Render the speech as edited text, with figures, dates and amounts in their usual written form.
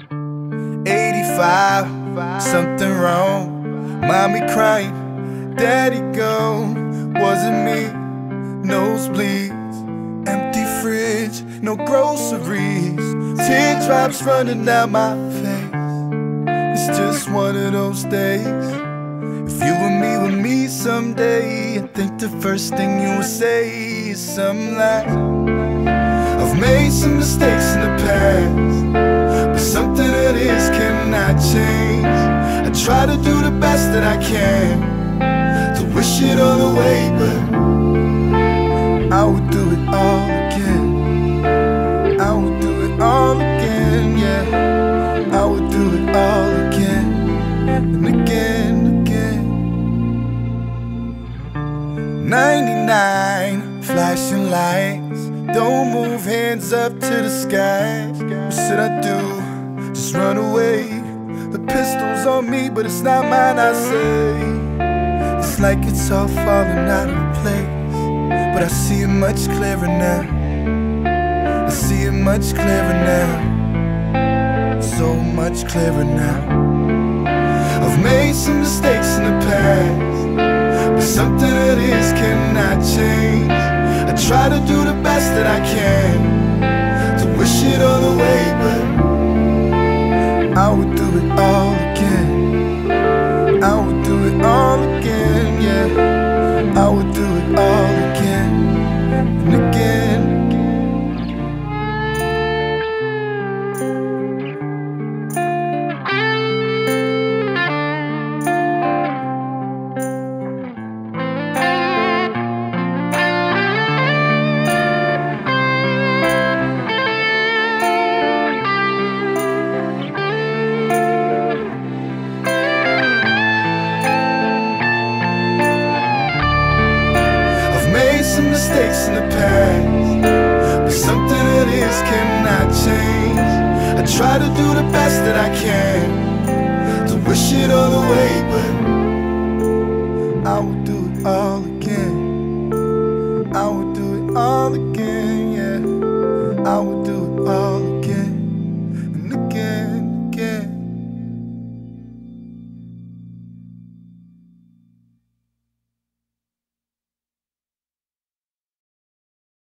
85, something wrong. Mommy crying, daddy gone. Wasn't me, nosebleeds, empty fridge, no groceries, teardrops running down my face. It's just one of those days. If you and me someday, I think the first thing you would say is something like, I've made some mistakes in the past, but something that is cannot change. I try to do the best that I can, to wish it all away, but I would do it all again. I would do it all again, yeah. I would do it all again, and again, again. 99, flashing lights, don't move, hands up to the sky. What should I do? Just run away. The pistol's on me, but it's not mine, I say. It's like it's all falling out of place, but I see it much clearer now. I see it much clearer now, so much clearer now. I've made some mistakes in the past, but something that is cannot change. I try to do the best that I can, to wish it all away, but I would do it all again. I would do it all again, yeah. I would do it all again, and again. Mistakes in the past, but something that is cannot change. I try to do the best that I can, to wish it all away, but